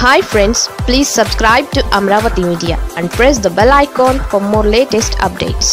Hi friends, please subscribe to Amaravathi Media and press the bell icon for more latest updates.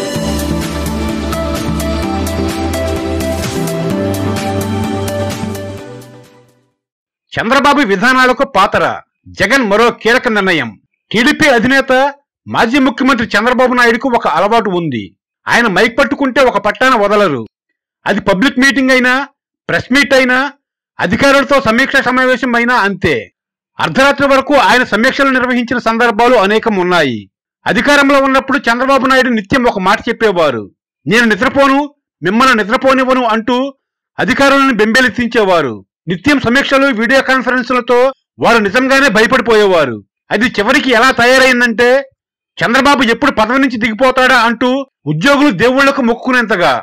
Chandrababu విధానాలకు పాతర జగన్ మరో కీలక నిర్ణయం. TDP అధినేత మాజీ ముఖ్యమంత్రి చంద్రబాబు నాయుడుకు ఒక అలవాటు ఉంది. ఆయన మైక్ పట్టుకుంటే ఒక పట్టాన వదలరు. అది పబ్లిక్ మీటింగ్ అయినా, ప్రెస్ మీట్ అయినా, అధికారులతో సమీక్ష సమావేశం అయినా అంతే. అర్ధరాత్రి వరకు ఆయన సమీక్షలు నిర్వహించిన సందర్భాలు అనేకం ఉన్నాయి. అధికారంలో ఉన్నప్పుడు చంద్రబాబు నాయుడు నిత్యం ఒక మాట చెప్పేవారు. నేను నిద్రపోను, మిమ్మల్ని నిద్రపోనివ్వను అంటూ అధికారులను బెంబేలెత్తించేవారు. నిత్యం సమీక్షలు, వీడియో కాన్ఫరెన్సులతో వారు నిజంగానే భయపడిపోయేవారు. అది చివరికి ఎలా తయారైందంటే చంద్రబాబు ఎప్పుడు పదవి నుంచి దిగిపోతాడా అంటూ ఉద్యోగులు దేవుళ్లకు మొక్కుకునేంతగా.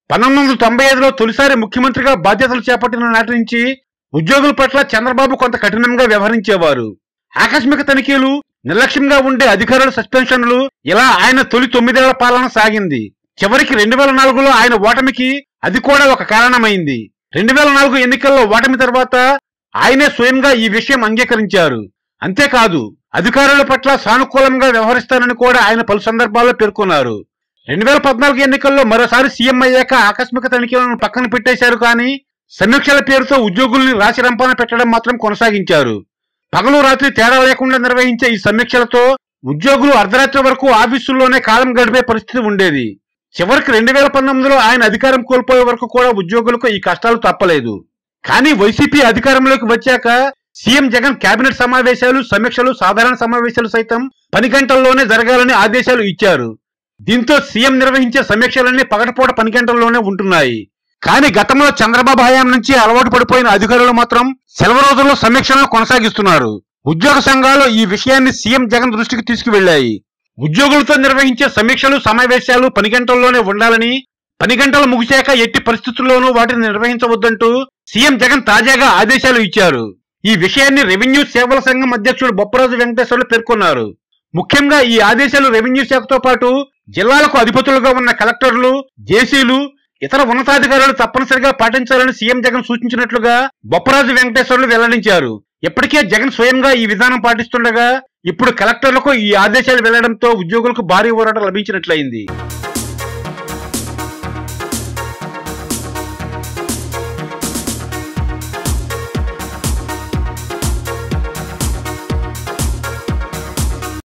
1995లో తొలిసారి ముఖ్యమంత్రిగా బాధ్యతలు చేపట్టిన నాటి నుంచి ఉద్యోగుల పట్ల చంద్రబాబు కొంత కఠినంగా వ్యవహరించేవారు. ఆకస్మిక తనిఖీలు, నిర్లక్ష్యంగా ఉండే అధికారుల సస్పెన్షన్లు, ఇలా ఆయన తొలి 9 ఏళ్ల పాలన సాగింది. చివరికి 2004లో ఆయన ఓటమికి అది కూడా ఒక కారణమైంది. 2004 ఎన్నికల్లో ఓటమి తర్వాత ఆయనే స్వయంగా ఈ విషయం అంగీకరించారు. అంతేకాదు, అధికారుల పట్ల సానుకూలంగా వ్యవహరిస్తానని కూడా ఆయన పలు సందర్భాల్లో పేర్కొన్నారు. 2014 ఎన్నికల్లో మరోసారి సీఎం అయ్యాక ఆకస్మిక తనిఖీలను పక్కన పెట్టేశారు. కానీ సమీక్షల పేరుతో ఉద్యోగుల్ని రాశి రంపాన పెట్టడం మాత్రం కొనసాగించారు. పగలు రాత్రి తేడా లేకుండా నిర్వహించే ఈ సమీక్షలతో ఉద్యోగులు అర్ధరాత్రి వరకు ఆఫీసుల్లోనే కాలం గడిపే పరిస్థితి ఉండేది. చివరికి 2019లో ఆయన అధికారం కోల్పోయే వరకు కూడా ఉద్యోగులకు ఈ కష్టాలు తప్పలేదు. కానీ వైసీపీ అధికారంలోకి వచ్చాక సీఎం జగన్ కేబినెట్ సమావేశాలు, సమీక్షలు, సాధారణ సమావేశాలు సైతం 10 గంటల్లోనే జరగాలని ఆదేశాలు ఇచ్చారు. దీంతో సీఎం నిర్వహించే సమీక్షలన్నీ పగటిపూట 10 గంటల్లోనే ఉంటున్నాయి. కానీ గతంలో చంద్రబాబు హయాం నుంచి అలవాటు పడిపోయిన అధికారులు మాత్రం సెలవు రోజుల్లో సమీక్షలను కొనసాగిస్తున్నారు. ఉద్యోగ సంఘాలు ఈ విషయాన్ని సీఎం జగన్ దృష్టికి తీసుకువెళ్లాయి. ఉద్యోగులతో నిర్వహించే సమీక్షలు, సమావేశాలు 10 గంటల్లోనే ఉండాలని, 10 గంటలు ముగిశాక ఎట్టి పరిస్థితుల్లోనూ వాటిని నిర్వహించవద్దంటూ సీఎం జగన్ తాజాగా ఆదేశాలు ఇచ్చారు. ఈ విషయాన్ని రెవెన్యూ సేవల సంఘం అధ్యక్షుడు బొప్పరాజు వెంకటేశ్వర్లు పేర్కొన్నారు. ముఖ్యంగా ఈ ఆదేశాలు రెవెన్యూ శాఖతో పాటు జిల్లాలకు అధిపతులుగా ఉన్న కలెక్టర్లు, జేసీలు, ఇతర ఉన్నతాధికారులు తప్పనిసరిగా పాటించాలని సీఎం జగన్ సూచించినట్లుగా బొప్పరాజు వెంకటేశ్వర్లు వెల్లడించారు. ఇప్పటికే జగన్ స్వయంగా ఈ విధానం పాటిస్తుండగా ఇప్పుడు కలెక్టర్లకు ఈ ఆదేశాలు వెళ్లడంతో ఉద్యోగులకు భారీ ఊరట లభించినట్లయింది.